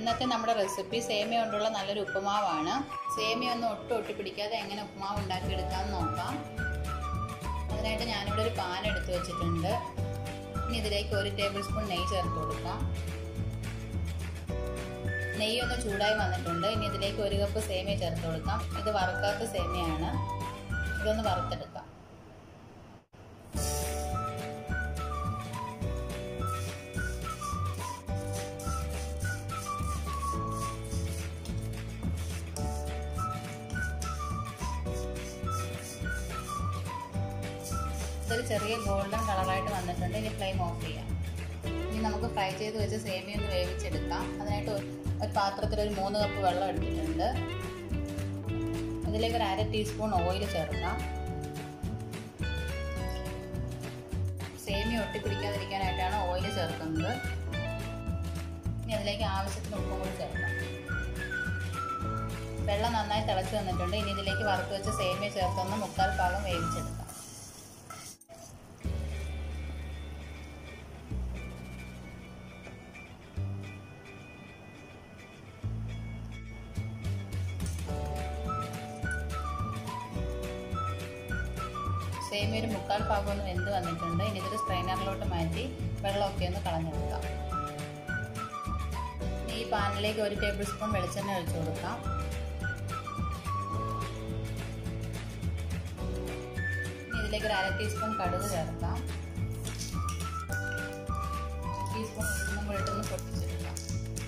ഇന്നത്തെ നമ്മുടെ റെസിപ്പി സേമിയ കൊണ്ടുള്ള നല്ലൊരു ഉപ്പുമാവാണ്. സേമിയ ഒന്നും ഒട്ടി പിടിക്കാതെ എങ്ങനെ ഉപ്പുമാവ് ഉണ്ടാക്കിയെടുക്കാമെന്ന് നോക്കാം. അതിനായിട്ട് ഞാനിവിടെ ഒരു പാൻ എടുത്ത് വെച്ചിട്ടുണ്ട്. ഇനി ഇതിലേക്ക് 1 ടേബിൾ സ്പൂൺ നെയ്യ് ചേർത്ത് കൊടുക്കാം. നെയ്യ് ഒന്ന് ചൂടായി വന്നിട്ടുണ്ട്. ഇനി ഇതിലേക്ക് 1 കപ്പ് സേമിയ ചേർത്ത് കൊടുക്കാം. ഇത് വറുക്കാത്ത സേമിയയാണ്. ഇതൊന്ന് വറുത്തെടുക്കാം. ഇതൊരു ചെറിയ ഗോൾഡൻ കളറായിട്ട് വന്നിട്ടുണ്ട്. ഇനി ഫ്ലെയിം ഓഫ് ചെയ്യാം. ഇനി നമുക്ക് ഫ്രൈ ചെയ്ത് വെച്ച് സേമിയ ഒന്ന് വേവിച്ചെടുക്കാം. അതിനായിട്ട് ഒരു പാത്രത്തിൽ ഒരു 3 കപ്പ് വെള്ളം എടുത്തിട്ടുണ്ട്. ഇതിലേക്ക് ഒരു 1/2 ടീസ്പൂൺ ഓയിൽ ചേർക്കാം. സേമിയ ഒട്ടിപ്പിടിക്കാതിരിക്കാനായിട്ടാണ് ഓയിൽ ചേർക്കുന്നത്. ഇനി അതിലേക്ക് ആവശ്യത്തിന് ഉപ്പും കൂടി ചേർക്കാം. വെള്ളം നന്നായി തിളച്ച് വന്നിട്ടുണ്ട്. ഇനി ഇതിലേക്ക് വറുത്ത് വെച്ച് സേമിയ ചേർത്തൊന്ന് 3/4 ഭാഗം വേവിച്ചെടുക്കാം. സേമിയ ഒരു 3/4 ഭാഗം ഒന്ന് വെന്ത് വന്നിട്ടുണ്ട്. ഇനി ഇതൊരു സ്ട്രെയിനറിലോട്ട് മാറ്റി വെള്ളമൊക്കെ ഒന്ന് കളഞ്ഞെടുക്കാം. ഈ പാനിലേക്ക് 1 ടേബിൾ സ്പൂൺ വെളിച്ചെണ്ണ ഒഴിച്ചു കൊടുക്കാം. ഇതിലേക്ക് ഒരു 1/2 ടീസ്പൂൺ കടുക് ചേർക്കാം. ടീസ്പൂൺ ഉഴുന്നും കൂടി ഇട്ടൊന്ന് പൊട്ടിച്ചെടുക്കാം.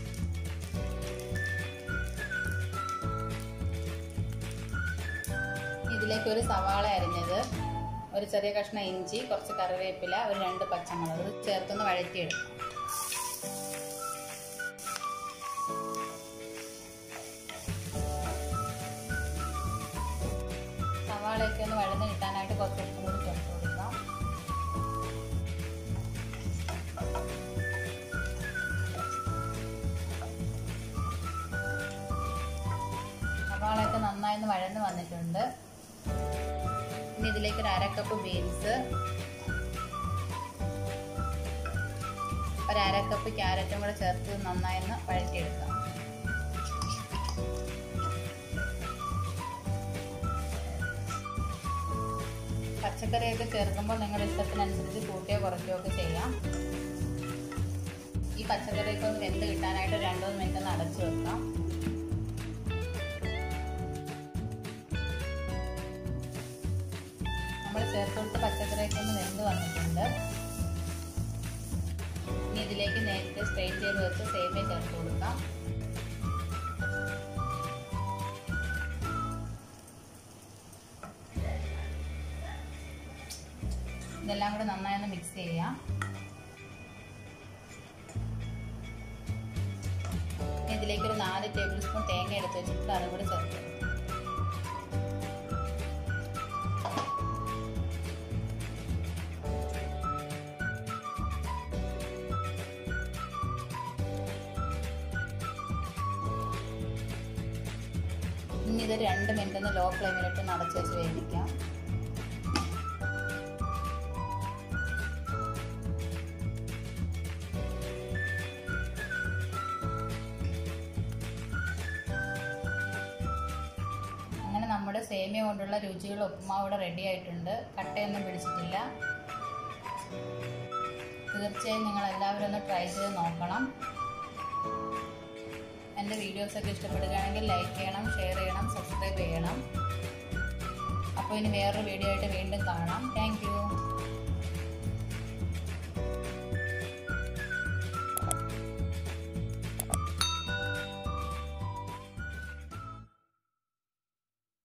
ഇതിലേക്ക് ഒരു സവാള അരിഞ്ഞത്, ഒരു ചെറിയ കഷ്ണം ഇഞ്ചി, കുറച്ച് കറിവേപ്പില, ഒരു 2 പച്ചമുളക് ചേർത്തൊന്ന് വഴറ്റിയെടുക്കാം. സവാളയൊക്കെ ഒന്ന് വഴന്ന് കിട്ടാനായിട്ട് കുറച്ച് ഉപ്പും കൂടി ചേർത്ത് കൊടുക്കാം. സവാളയൊക്കെ നന്നായി ഒന്ന് വഴന്ന് വന്നിട്ടുണ്ട്. ഇനി ഇതിലേക്ക് ഒരു 1/2 കപ്പ് ബീൻസ്, ഒരു 1/2 കപ്പ് ക്യാരറ്റും കൂടെ ചേർത്ത് നന്നായി ഒന്ന് വഴറ്റിയെടുക്കാം. പച്ചക്കറിയൊക്കെ ചേർക്കുമ്പോൾ നിങ്ങളുടെ ഇഷ്ടത്തിനനുസരിച്ച് കൂട്ടുകയോ കുറയ്ക്കുകയോ ഒക്കെ ചെയ്യാം. ഈ പച്ചക്കറിയൊക്കെ ഒന്ന് വെന്ത് കിട്ടാനായിട്ട് 2-3 മിനിറ്റ് ഒന്ന് അടച്ചു വെക്കാം. നമ്മൾ ചേർത്ത് കൊടുത്ത പച്ചക്കറിയൊക്കെ ഒന്ന് വെന്ത് വന്നിട്ടുണ്ട്. ഇനി ഇതിലേക്ക് നേരത്തെ സ്ട്രെയിൻ ചെയ്ത് വെച്ച് സേമിയ ചേർത്ത് കൊടുക്കാം. ഇതെല്ലാം കൂടെ നന്നായി ഒന്ന് മിക്സ് ചെയ്യാം. ഇതിലേക്ക് ഒരു 4 ടേബിൾ സ്പൂൺ തേങ്ങ എടുത്ത് വെച്ചിട്ട് അതും കൂടി ചേർത്ത്. ഇനി ഇത് 2 മിനിറ്റ് ഒന്ന് ലോ ഫ്ലെയിമിലിട്ട് അടച്ച് വെച്ച് വേവിക്കാം. അങ്ങനെ നമ്മുടെ സേമിയ കൊണ്ടുള്ള രുചിയുള്ള ഉപ്പുമാവ് ഇവിടെ റെഡി ആയിട്ടുണ്ട്. കട്ടയൊന്നും പിടിച്ചിട്ടില്ല. തീർച്ചയായും നിങ്ങൾ എല്ലാവരും ഒന്ന് ട്രൈ ചെയ്ത് നോക്കണം. എൻ്റെ വീഡിയോസൊക്കെ ഇഷ്ടപ്പെടുകയാണെങ്കിൽ ലൈക്ക് ചെയ്യണം, ഷെയർ ചെയ്യണം, സബ്സ്ക്രൈബ് ചെയ്യണം. അപ്പോൾ ഇനി വേറൊരു വീഡിയോ ആയിട്ട് വീണ്ടും കാണാം. Thank U.